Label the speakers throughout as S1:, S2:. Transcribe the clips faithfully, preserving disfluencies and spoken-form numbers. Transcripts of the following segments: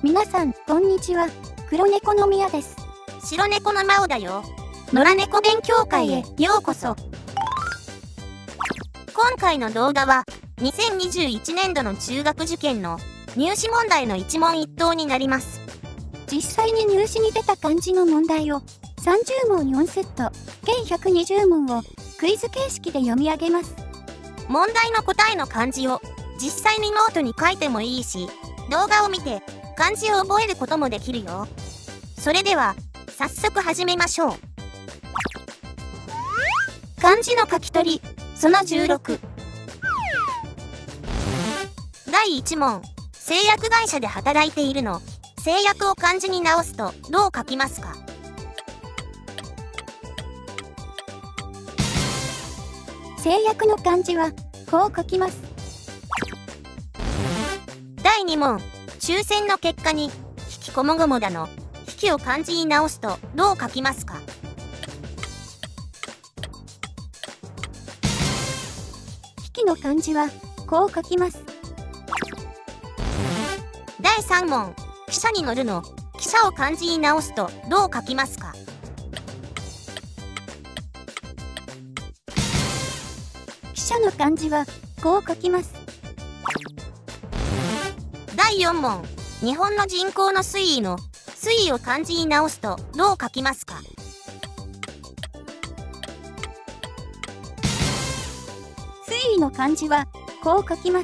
S1: 皆さん、こんにちは。黒猫のみやです。
S2: 白猫のまおだよ。野良猫勉強会へようこそ。今回の動画は、にせんにじゅういちねんどの中学受験の入試問題の一問一答になります。
S1: 実際に入試に出た漢字の問題をさんじゅうもんよんセット、計ひゃくにじゅうもんをクイズ形式で読み上げます。
S2: 問題の答えの漢字を実際にノートに書いてもいいし、動画を見て漢字を覚えることもできるよ。それでは早速始めましょう。漢字の書き取りそのじゅうろく。だいいち問、製薬会社で働いているの。製薬を漢字に直すとどう書きますか？
S1: 製薬の漢字はこう書きます。
S2: だいに問、抽選の結果に引きこもごもだの引きを漢字に直すとどう書きますか？
S1: 引きの漢字はこう書きます。
S2: だいさん問、汽車に乗るの汽車を漢字に直すとどう書きますか？
S1: 汽車の漢字はこう書きます。
S2: だいよん問、日本の人口の推移の推移を漢字に直すとどう書きますか？
S1: 推移の漢字はこう書きます。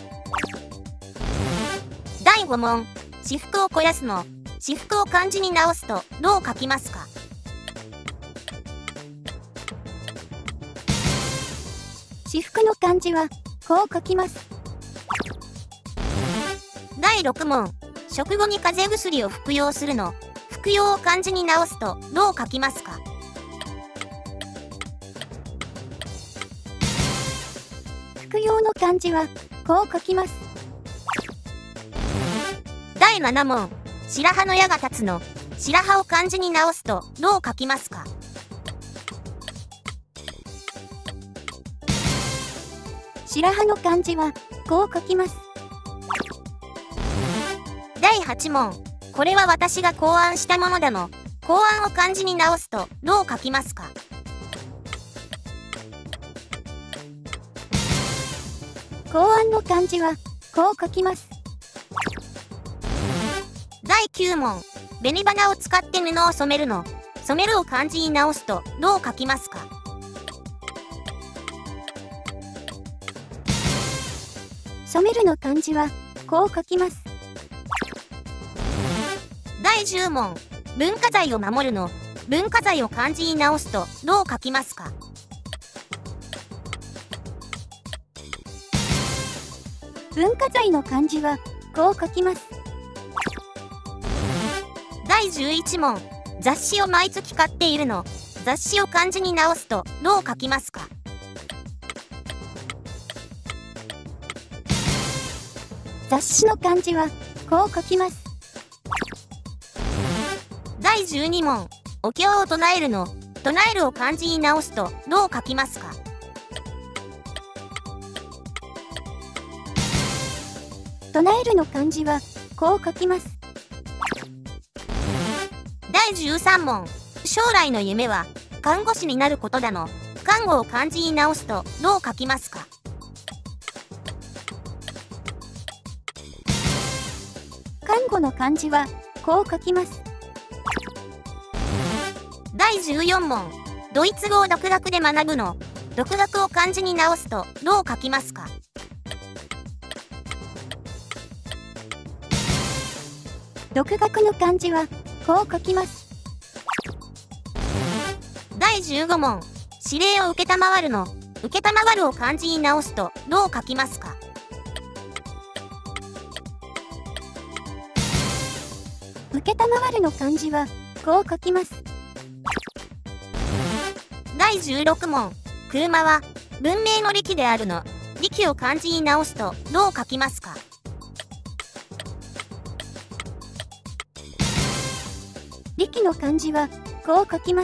S2: だいご問、私服を肥やすの私服を漢字に直すとどう書きますか？
S1: 私服の漢字はこう書きます。
S2: だいろく問、食後に風邪薬を服用するの服用を漢字に直すとどう書きますか？
S1: 服用の漢字はこう書きます。
S2: だいなな問、白羽の矢が立つの白羽を漢字に直すとどう書きますか？
S1: 白羽の漢字はこう書きます。
S2: だいはち問、これは私が考案したものだの考案を漢字に直すとどう書きますか？
S1: 考案の漢字はこう書きます。
S2: だいきゅう問、紅花を使って布を染めるの染めるを漢字に直すとどう書きますか？
S1: 染めるの漢字はこう書きます。
S2: だいじゅう問、文化財を守るの文化財を漢字に直すとどう書きますか？
S1: 文化財の漢字はこう書きます。
S2: だいじゅういち問、雑誌を毎月買っているの雑誌を漢字に直すとどう書きますか？
S1: 雑誌の漢字はこう書きます。
S2: だいじゅうに問、お経を唱えるの唱えるを漢字に直すとどう書きますか？
S1: 唱えるの漢字はこう書きます。
S2: だいじゅうさん問、将来の夢は看護師になることだの看護を漢字に直すとどう書きますか？
S1: 看護の漢字はこう書きます。
S2: だいじゅうよん問、ドイツ語を独学で学ぶの独学を漢字に直すとどう書きますか？
S1: 独学の漢字はこう書きます。
S2: だいじゅうご問、指令を承るの承るを漢字に直すとどう書きますか？
S1: 承るの漢字はこう書きます。
S2: だいじゅうろく問、車は文明の利器であるの利器を漢字に直すとどう書きますか？
S1: 利器の漢字はこう書きます。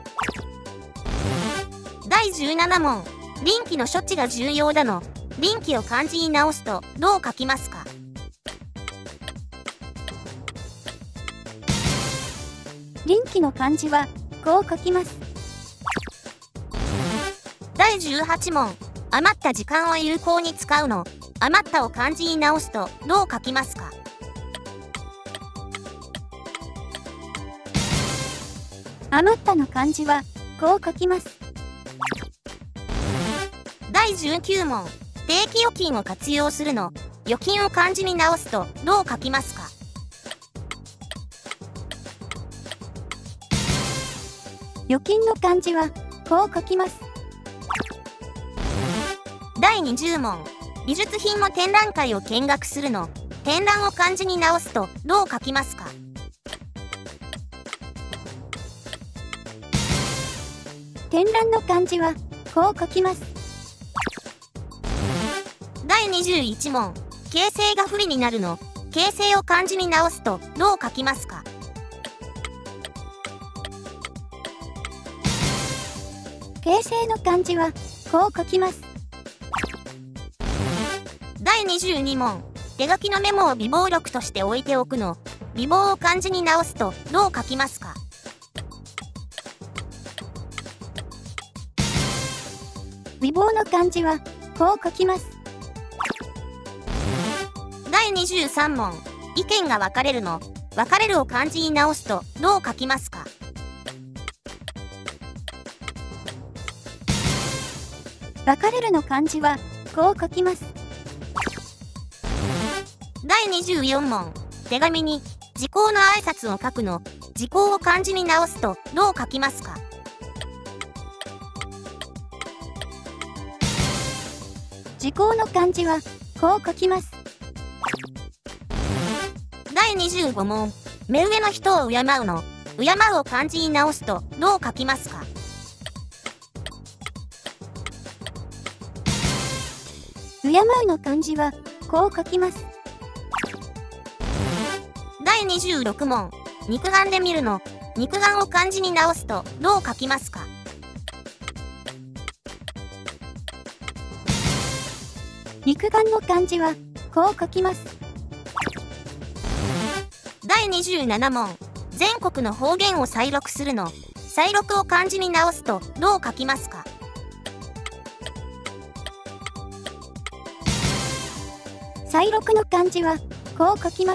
S2: だいじゅうなな問、臨機の処置が重要だの臨機を漢字に直すとどう書きますか？
S1: 臨機の漢字はこう書きます。
S2: だいじゅうはち問。余った時間を有効に使うの。余ったを漢字に直すとどう書きますか？
S1: 余ったの漢字はこう書きます。
S2: だいじゅうきゅう問。定期預金を活用するの。預金を漢字に直すとどう書きますか？
S1: 預金の漢字はこう書きます。
S2: だいにじゅう問。美術品の展覧会を見学するの。展覧を漢字に直すとどう書きますか？
S1: 展覧の漢字はこう書きます。
S2: だいにじゅういち問。形勢が不利になるの。形勢を漢字に直すとどう書きますか？
S1: 形勢の漢字はこう書きます。
S2: だいにじゅうに問。手書きのメモを備忘録として置いておくの。備忘を漢字に直すとどう書きますか？
S1: 備忘の漢字はこう書きます。
S2: だいにじゅうさん問。意見が分かれるの。分かれるを漢字に直すとどう書きますか？
S1: 分かれるの漢字はこう書きます。
S2: だいにじゅうよん問。手紙に時効の挨拶を書くの。時効を漢字に直すとどう書きますか？
S1: 時効の漢字はこう書きます。
S2: だいにじゅうご問。目上の人を敬うの。敬うを漢字に直すとどう書きますか？
S1: 敬うの漢字はこう書きます。
S2: だいにじゅうろく問。肉眼で見るの。肉眼を漢字に直すとどう書きますか？
S1: 肉眼の漢字はこう書きます。
S2: だいにじゅうなな問。全国の方言を再録するの。再録を漢字に直すとどう書きますか？
S1: 再録の漢字はこう書きます。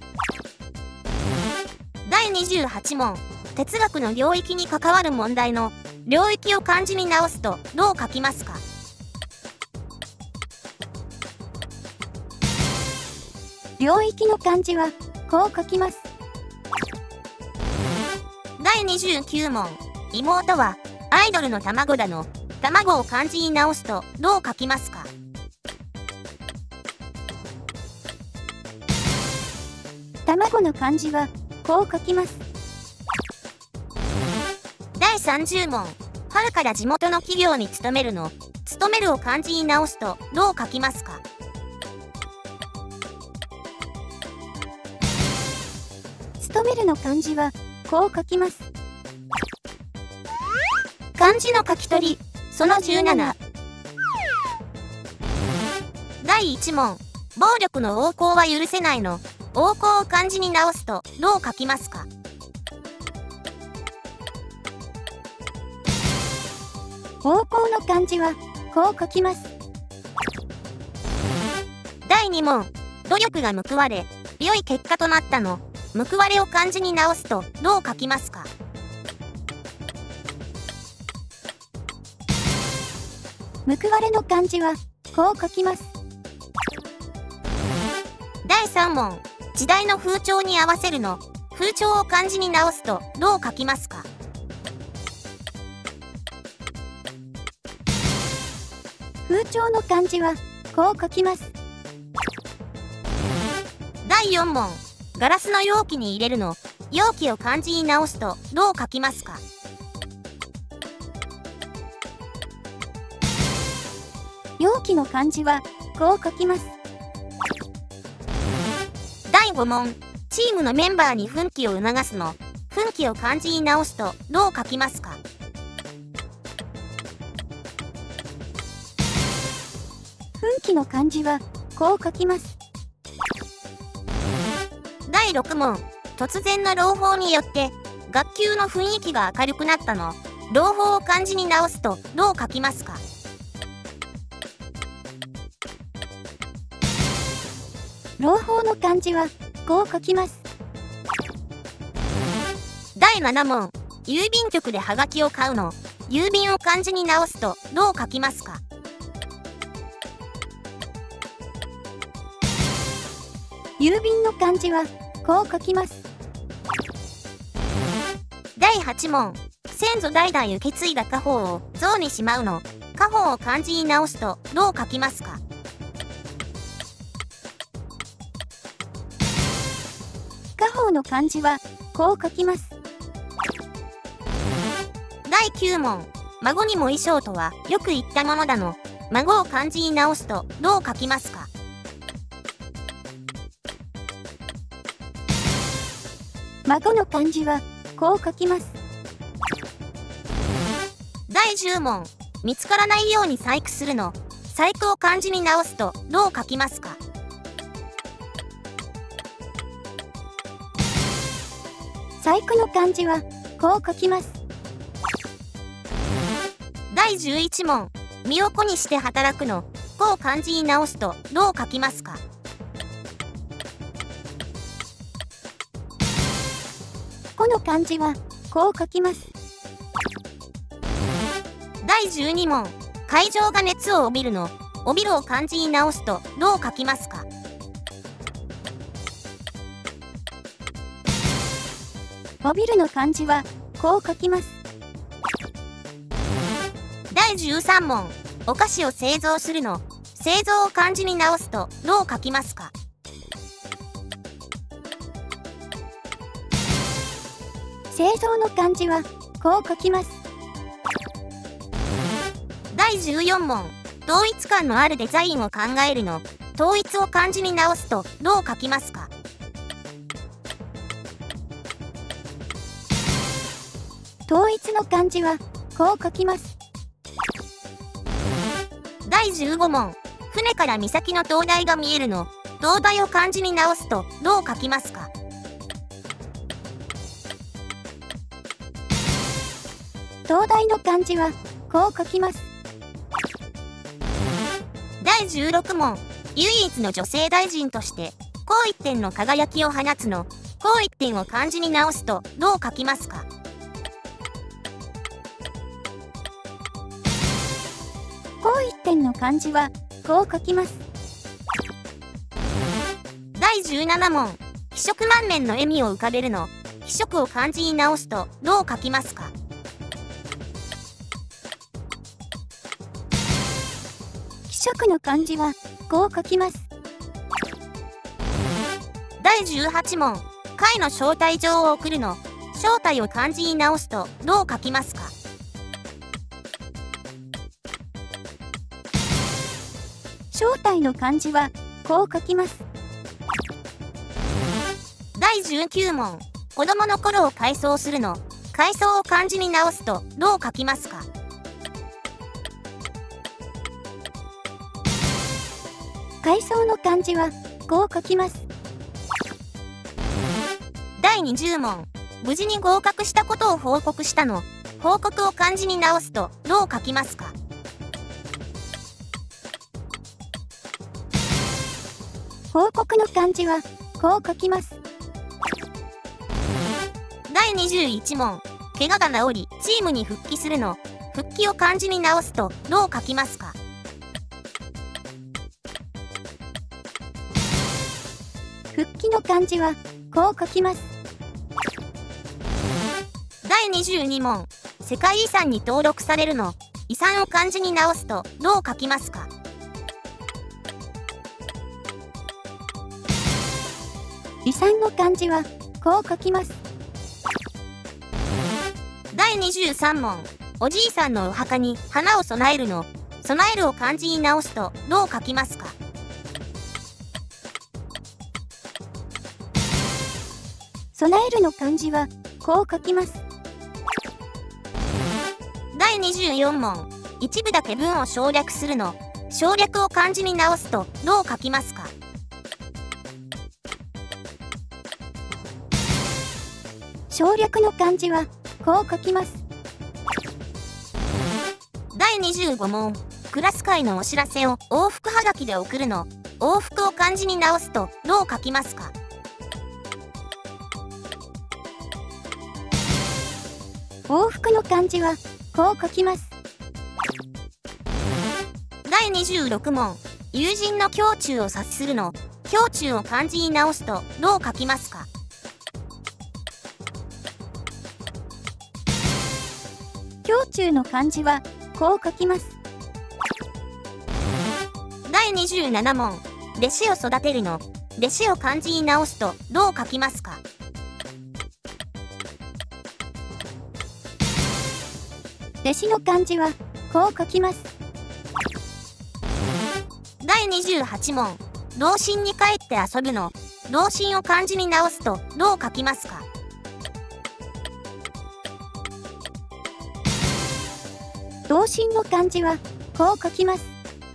S2: だいにじゅうはち問。哲学の領域に関わる問題の領域を漢字に直すとどう書きますか？
S1: 領域の漢字はこう書きます。
S2: だいにじゅうきゅう問。妹はアイドルの卵だの。卵を漢字に直すとどう書きますか？
S1: 卵の漢字はこう書きます。
S2: だいさんじゅう問。春から地元の企業に勤めるの。勤めるを漢字に直すとどう書きますか？
S1: 勤めるの漢字はこう書きます。
S2: 漢字の書き取りそのじゅうなな。だいいち問。暴力の横行は許せないの。横行を漢字に直すとどう書きますか？
S1: 横行の漢字はこう書きます。
S2: だいに問。努力が報われ良い結果となったの。報われを漢字に直すとどう書きますか？
S1: 報われの漢字はこう書きます。
S2: だいさん問。時代の風潮に合わせるの。風潮を漢字に直すとどう書きますか？
S1: 風潮の漢字はこう書きます。
S2: だいよん問。ガラスの容器に入れるの。容器を漢字に直すとどう書きますか？
S1: 容器の漢字はこう書きます。
S2: だいご問。チームのメンバーに奮起を促すの。奮起を漢字に直すとどう書きますか？
S1: 奮起の漢字はこう書きます。
S2: だいろく問。突然の朗報によって学級の雰囲気が明るくなったの朗報を漢字に直すとどう書きますか？
S1: 朗報の漢字はこう書きます。
S2: だいなな問、郵便局でハガキを買うの郵便を漢字に直すとどう書きますか？
S1: 郵便の漢字はこう書きます。
S2: だいはち問、先祖代々受け継いだ家宝を像にしまうの家宝を漢字に直すとどう書きますか？
S1: 家宝の漢字はこう書きます。
S2: だいきゅう問、孫にも衣装とはよく言ったものだの孫を漢字に直すとどう書きますか？
S1: 孫の漢字はこう書きます。
S2: だいじゅう問、見つからないように細工するの細工を漢字に直すとどう書きますか？
S1: 細工の漢字はこう書きます。
S2: だいじゅういち問、身を粉にして働くの子を漢字に直すとどう書きますか？
S1: 子の漢字はこう書きます。
S2: だいじゅうに問、会場が熱を帯びるの帯びるを漢字に直すとどう書きますか？
S1: 帯びるの漢字はこう書きます。
S2: だいじゅうさん問、お菓子を製造するの製造を漢字に直すとどう書きますか？
S1: 製造の漢字はこう書きます。
S2: だいじゅうよん問、統一感のあるデザインを考えるの統一を漢字に直すとどう書きますか？
S1: 統一の漢字はこう書きます。
S2: だいじゅうご問、船から岬の灯台が見えるの灯台を漢字に直すとどう書きますか？
S1: 灯台の漢字はこう書きます。
S2: だいじゅうろく問、唯一の女性大臣として紅一点の輝きを放つの紅一点を漢字に直すとどう書きますか？
S1: 紅一点の漢字はこう書きます。
S2: だいじゅうなな問、非色満面の笑みを浮かべるの非色を漢字に直すとどう書きますか？
S1: 非色の漢字はこう書きます。
S2: だいじゅうはち問、会の招待状を送るの招待を漢字に直すとどう書きますか？
S1: 招待の漢字はこう書きます。
S2: だいじゅうきゅう問、子供の頃を回想するの回想を漢字に直すとどう書きますか？
S1: 回想の漢字はこう書きます。
S2: だいにじゅう問、無事に合格したことを報告したの報告を漢字に直すとどう書きますか？
S1: 報告の漢字はこう書きます。
S2: だいにじゅういち問、怪我が治りチームに復帰するの復帰を漢字に直すとどう書きますか？
S1: 復帰の漢字はこう書きます。
S2: だいにじゅうに問、世界遺産に登録されるの遺産を漢字に直すとどう書きますか？
S1: 遺産の漢字はこう書きます。
S2: だいにじゅうさん問、おじいさんのお墓に花を供えるの供えるを漢字に直すとどう書きますか？
S1: 備えるの漢字はこう書きます。
S2: だいにじゅうよん問、一部だけ文を省略するの省略を漢字に直すとどう書きますか？
S1: 省略の漢字はこう書きます。
S2: だいにじゅうご問。クラス会のお知らせを往復はがきで送るの。往復を漢字に直すとどう書きますか？
S1: 往復の漢字はこう書きます。
S2: だいにじゅうろく問。友人の胸中を察するの。胸中を漢字に直すとどう書きますか？
S1: 胸中の漢字はこう書きます。
S2: だいにじゅうなな問。弟子を育てるの。弟子を漢字に直すとどう書きますか？
S1: 弟子の漢字はこう書きます。
S2: だいにじゅうはち問。童心に帰って遊ぶの。童心を漢字に直すとどう書きますか？
S1: 童心の漢字はこう書きます。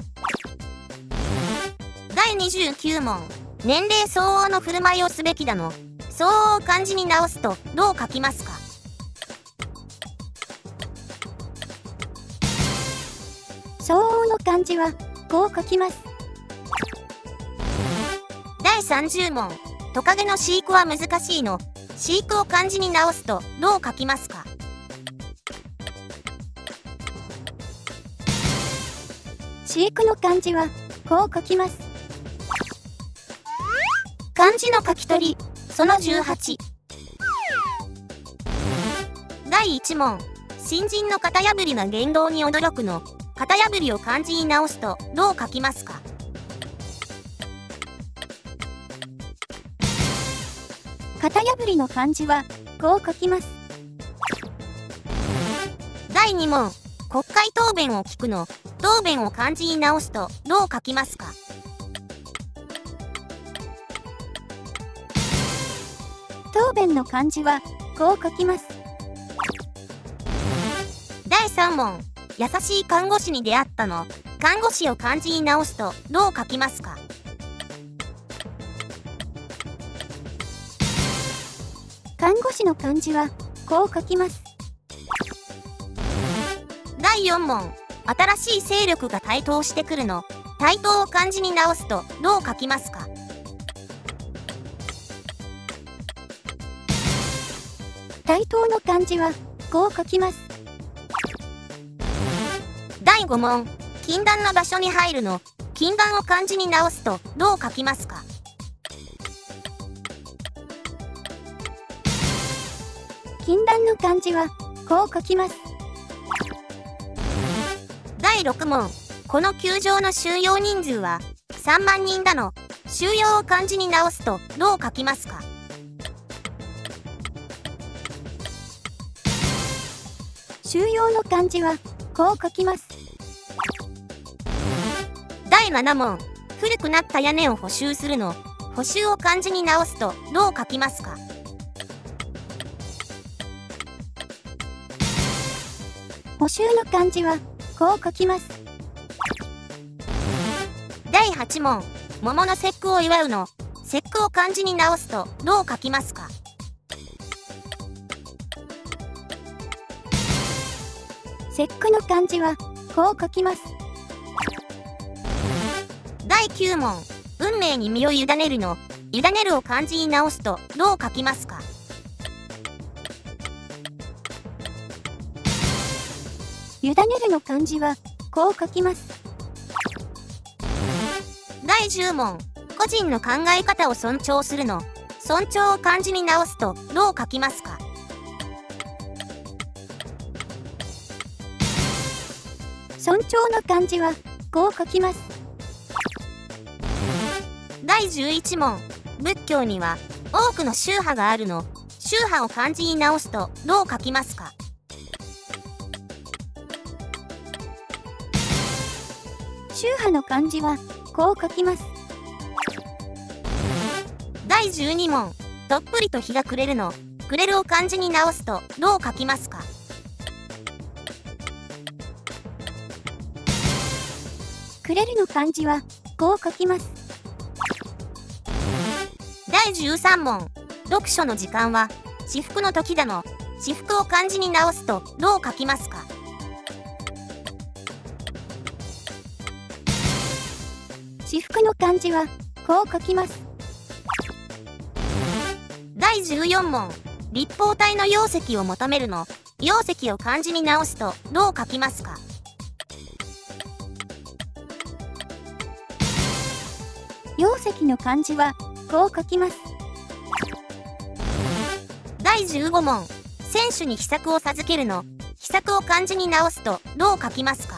S2: だいにじゅうきゅう問。年齢相応の振る舞いをすべきだの。相応を漢字に直すとどう書きますか？
S1: 相応の漢字はこう書きます。
S2: だいさんじゅう問。トカゲの飼育は難しいの。飼育を漢字に直すとどう書きますか？
S1: 飼育の漢字はこう書きます。
S2: 漢字の書き取りそのじゅうはち。だいいち問。新人の型破りな言動に驚くの。型破りを漢字に直すとどう書きますか？
S1: 型破りの漢字はこう書きます。
S2: だいに問。国会答弁を聞くの。答弁を漢字に直すとどう書きますか？
S1: 答弁の漢字はこう書きます。
S2: だいさん問。優しい看護師に出会ったの。看護師を漢字に直すとどう書きますか？
S1: 看護師の漢字はこう書きます。
S2: だいよん問。新しい勢力が台頭してくるの。台頭を漢字に直すとどう書きますか？
S1: 台頭の漢字はこう書きます。
S2: だいご問。禁断の場所に入るの。禁断を漢字に直すとどう書きますか？
S1: 禁断の漢字はこう書きます。
S2: だいろく問。この球場の収容人数はさんまん人だの。収容を漢字に直すとどう書きますか？
S1: 収容の漢字はこう書きます。
S2: だいなな問。古くなった屋根を補修するの。補修を漢字に直すとどう書きますか？
S1: 補修の漢字はこう書きます。
S2: だいはち問。桃の節句を祝うの。節句を漢字に直すとどう書きますか？
S1: 節句の漢字はこう書きます。
S2: だいきゅう問。運命に身を委ねるの。委ねるを漢字に直すとどう書きますか？
S1: 委ねるの漢字はこう書きます。
S2: だいじゅう問。個人の考え方を尊重するの。尊重を漢字に直すとどう書きますか？
S1: 尊重の漢字はこう書きます。
S2: だいじゅういち問。仏教には多くの宗派があるの。宗派を漢字に直すとどう書きますか？
S1: 宗派の漢字はこう書きます。
S2: だいじゅうに問。どっぷりと日が暮れるの。暮れるを漢字に直すとどう書きますか？
S1: 暮れるの漢字はこう書きます。
S2: だいじゅうさん問。読書の時間は私服の時だの。私服を漢字に直すとどう書きますか？
S1: 私服の漢字はこう書きます。
S2: だいじゅうよん問。立方体の容積を求めるの。容積を漢字に直すとどう書きますか？
S1: 容積の漢字はこう書きます。
S2: だいじゅうご問。選手に秘策を授けるの。秘策を漢字に直すとどう書きますか？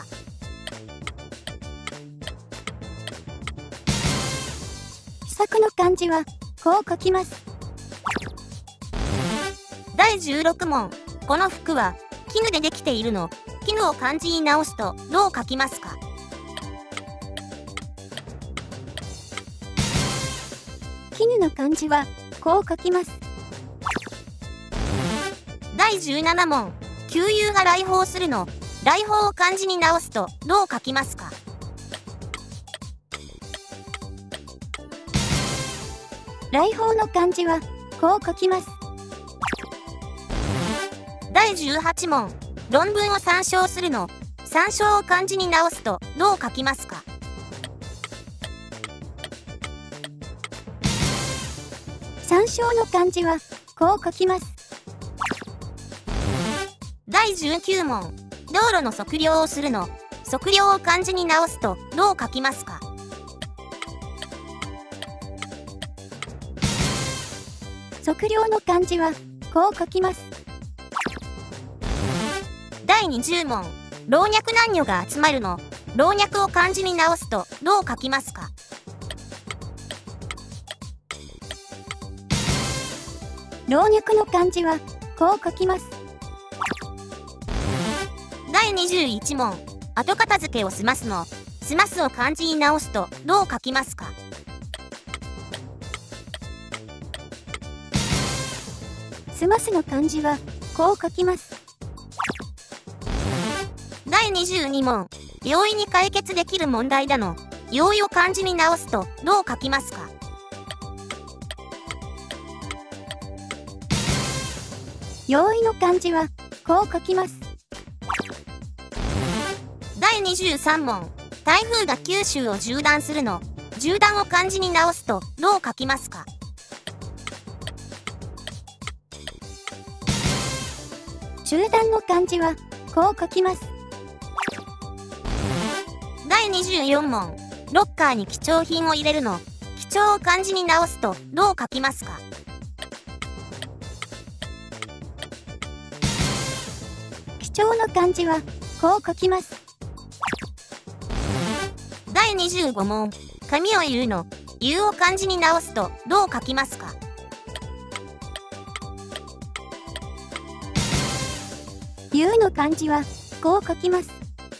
S1: 秘策の漢字はこう書きます。
S2: だいじゅうろく問。この服は絹でできているの。絹を漢字に直すとどう書きますか？
S1: 絹の漢字はこう書きます。
S2: だいじゅうなな問。給油が来訪するの。来訪を漢字に直すとどう書きますか？
S1: 来訪の漢字はこう書きます。
S2: だいじゅうはち問。論文を参照するの。参照を漢字に直すとどう書きますか？
S1: 参照の漢字はこう書きます。
S2: だいじゅうきゅう問。道路の測量をするの。測量を漢字に直すとどう書きますか？
S1: 測量の漢字はこう書きます。
S2: だいにじゅう問。老若男女が集まるの。老若を漢字に直すとどう書きますか？
S1: 老若の漢字はこう書きます。
S2: だいにじゅういち問。後片付けを済ますの。済ますを漢字に直すとどう書きますか？
S1: 済ますの漢字はこう書きます。
S2: だいにじゅうに問。容易に解決できる問題だの。容易を漢字に直すとどう書きますか？
S1: 容易の漢字はこう書きます。
S2: だいにじゅうさん問。台風が九州を縦断するの。縦断を漢字に直すとどう書きますか？
S1: 縦断の漢字はこう書きます。
S2: だいにじゅうよん問。ロッカーに貴重品を入れるの。貴重を漢字に直すとどう書きますか？
S1: 貴重の漢字はこう書きます。
S2: だいにじゅうご問。髪を言うの。言うを漢字に直すとどう書きますか？
S1: 言うの漢字はこう書きます。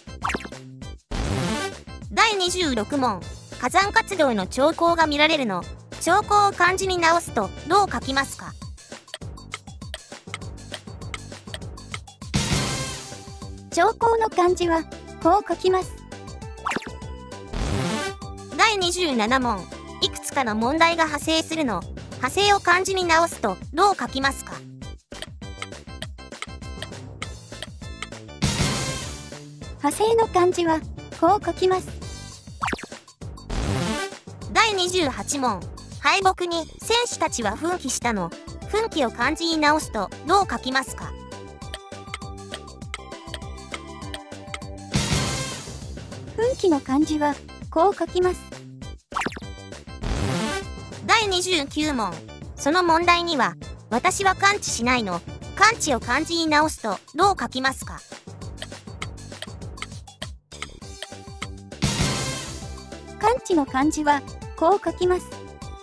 S2: だいにじゅうろく問。火山活動の兆候が見られるの。兆候を漢字に直すとどう書きますか？
S1: 兆候の漢字はこう書きます。
S2: だいにじゅうなな問。いくつかの問題が派生するの。派生を漢字に直すとどう書きますか？
S1: 派生の漢字はこう書きます。
S2: だいにじゅうはち問。敗北に選手たちは奮起したの。奮起を漢字に直すとどう書きますか？
S1: 奮起の漢字はこう書きます。
S2: だいにじゅうきゅう問。その問題には私は完治しないの。完治を漢字に直すとどう書きますか？
S1: 完治の漢字はこう書きます。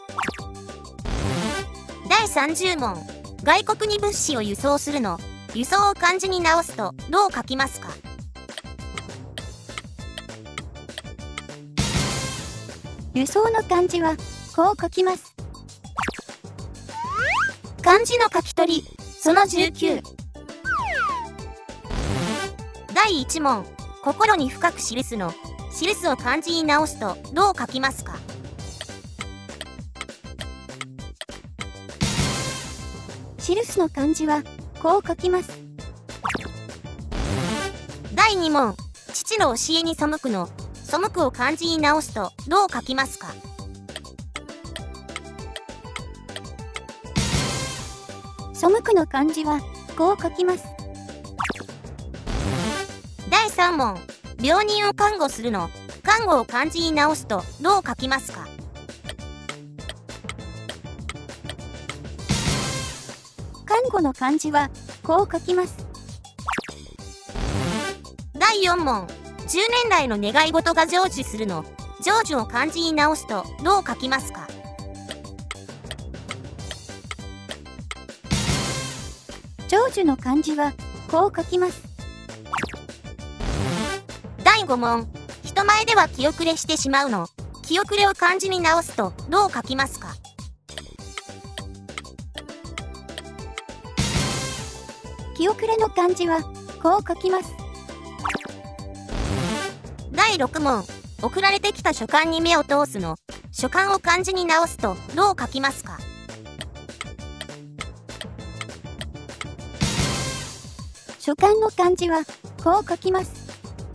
S2: だいさんじゅう問。外国に物資を輸送するの。輸送を漢字に直すとどう書きますか？
S1: 輸送の漢字はこう書きます。
S2: 漢字の書き取りそのじゅうきゅう。だいいち問。心に深く記すの。記すを漢字に直すとどう書きますか？
S1: 印の漢字はこう書きます。
S2: だいに問、父の教えに背くの背くを漢字に直すとどう書きますか？
S1: 背くの漢字はこう書きます。
S2: だいさん問、病人を看護するの看護を漢字に直すとどう書きますか？
S1: 看護の漢字はこう書きます。
S2: だいよん問、じゅうねん来の願い事が成就するの成就を漢字に直すとどう書きますか？
S1: 成就の漢字はこう書きます。
S2: だいご問、人前では気遅れしてしまうの気遅れを漢字に直すとどう書きますか？
S1: 気遅れの漢字はこう書きます。
S2: だいろく問、送られてきた書簡に目を通すの書簡を漢字に直すとどう書きますか？
S1: 書簡の漢字はこう書きます。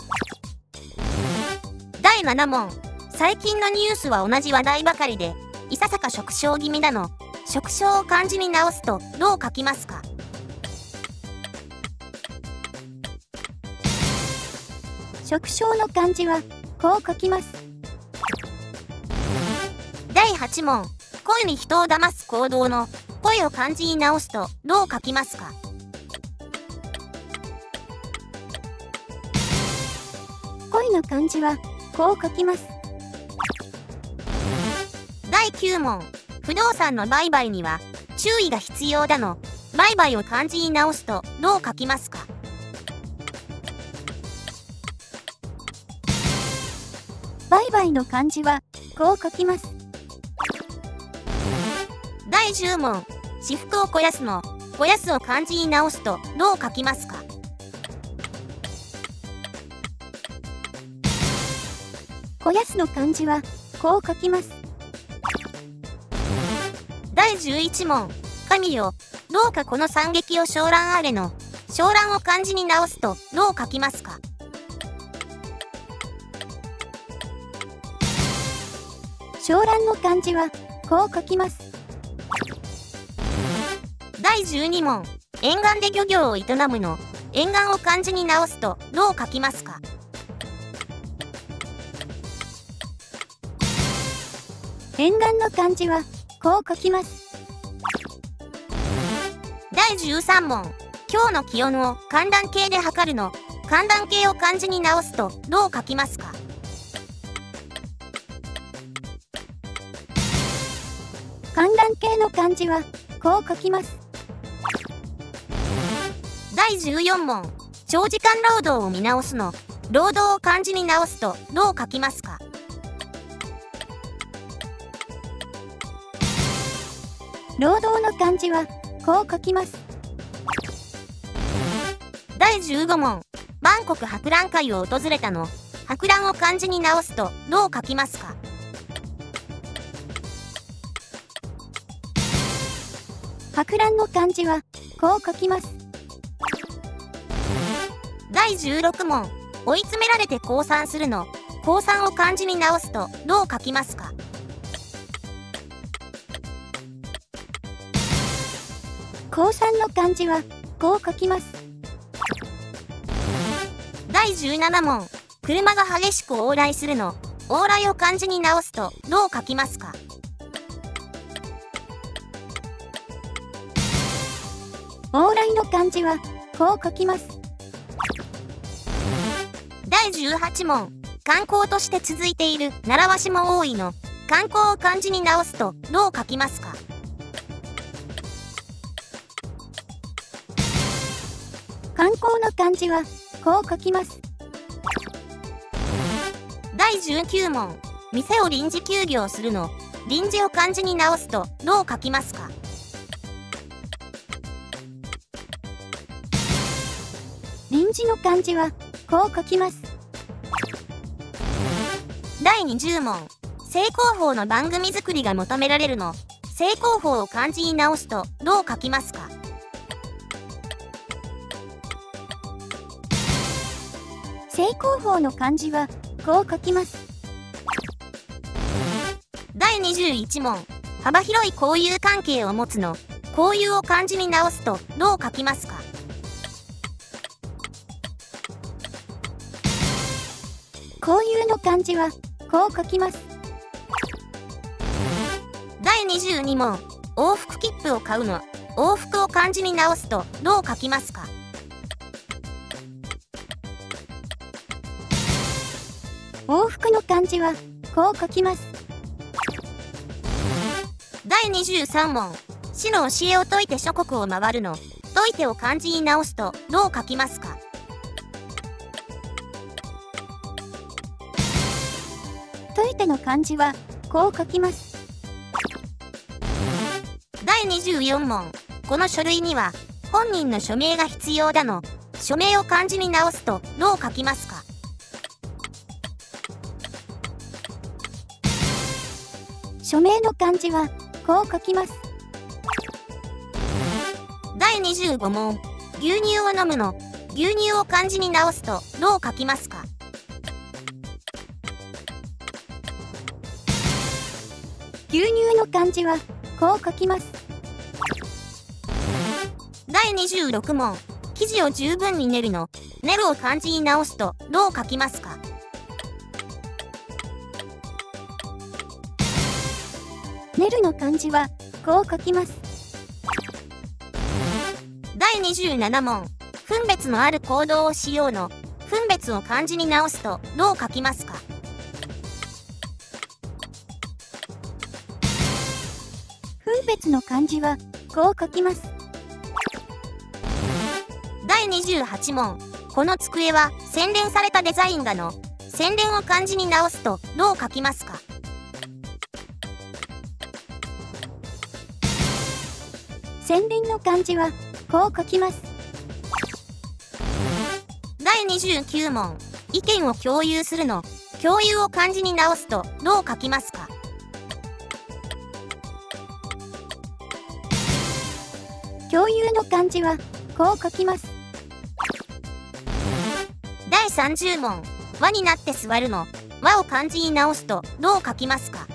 S2: だいなな問、最近のニュースは同じ話題ばかりでいささか縮小気味なの縮小を漢字に直すとどう書きますか？
S1: 縮小の漢字はこう書きます。
S2: だいはち問、恋に人を騙す行動の恋を漢字に直すとどう書きますか？
S1: 恋の漢字はこう書きます。
S2: だいきゅう問、不動産の売買には注意が必要だの売買を漢字に直すとどう書きますか？
S1: 売買の漢字はこう書きます。
S2: だいじゅう問、私腹を肥やすの肥やすを漢字に直すとどう書きますか？
S1: 肥やすの漢字はこう書きます。
S2: だいじゅういち問、神よどうかこの惨劇を昇覧あれの昇覧を漢字に直すとどう書きますか？
S1: 昇覧の漢字はこう書きます。
S2: だいじゅうに問、沿岸で漁業を営むの沿岸を漢字に直すとどう書きますか？
S1: 沿岸の漢字はこう書きます。
S2: だいじゅうさん問、今日の気温を寒暖計で測るの寒暖計を漢字に直すとどう書きますか？
S1: 寒暖計の漢字はこう書きます。
S2: だいじゅうよん問、長時間労働を見直すの労働を漢字に直すとどう書きますか？
S1: 労働の漢字はこう書きます。
S2: だいじゅうご問、万国博覧会を訪れたの博覧を漢字に直すとどう書きますか？
S1: 博覧の漢字はこう書きます。
S2: だいじゅうろく問、追い詰められて降参するの降参を漢字に直すとどう書きますか？
S1: 降参の漢字はこう書きます。
S2: だいじゅうなな問、車が激しく往来するの往来を漢字に直すとどう書きますか？
S1: 往来の漢字はこう書きます。
S2: だいじゅうはち問、観光として続いている習わしも多いの観光を漢字に直すとどう書きますか？
S1: 観光の漢字はこう書きます。
S2: だいじゅうきゅう問、店を臨時休業するの臨時を漢字に直すとどう書きますか？
S1: 臨時の漢字はこう書きます。
S2: だいにじゅう問、正攻法の番組作りが求められるの正攻法を漢字に直すとどう書きますか？
S1: 正攻法の漢字はこう書きます。
S2: だいにじゅういち問。幅広い交友関係を持つの交友を漢字に直すとどう書きますか？
S1: 交友の漢字はこう書きます。
S2: だいにじゅうに問。往復切符を買うの往復を漢字に直すとどう書きますか？
S1: 往復の漢字はこう書きます。
S2: だいにじゅうさん問。師の教えを説いて諸国を回るの説いてを漢字に直すとどう書きますか？
S1: 説いての漢字はこう書きます。
S2: だいにじゅうよん問。この書類には本人の署名が必要だの署名を漢字に直すとどう書きますか？
S1: 署名の漢字はこう書きます。
S2: だいにじゅうご問。牛乳を飲むの牛乳を漢字に直すとどう書きますか？
S1: 牛乳の漢字はこう書きます。
S2: だいにじゅうろく問。生地を十分に練るの練るを漢字に直すとどう書きますか？
S1: 練るの漢字はこう書きます。
S2: だいにじゅうなな問。分別のある行動をしようの分別を漢字に直すとどう書きますか？
S1: 分別の漢字はこう書きます。
S2: だいにじゅうはち問。この机は洗練されたデザインだの洗練を漢字に直すとどう書きますか？
S1: 洗練の漢字はこう書きます。
S2: だいにじゅうきゅう問。意見を共有するの共有を漢字に直すとどう書きますか？
S1: 共有の漢字はこう書きます。
S2: だいさんじゅう問。輪になって座るの輪を漢字に直すとどう書きますか？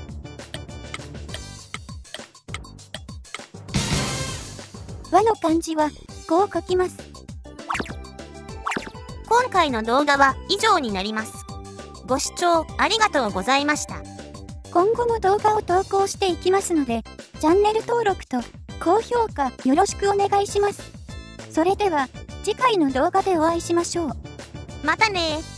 S1: 輪の漢字はこう書きます。
S2: 今回の動画は以上になります。ご視聴ありがとうございました。
S1: 今後も動画を投稿していきますので、チャンネル登録と高評価よろしくお願いします。それでは次回の動画でお会いしましょう。
S2: またねー。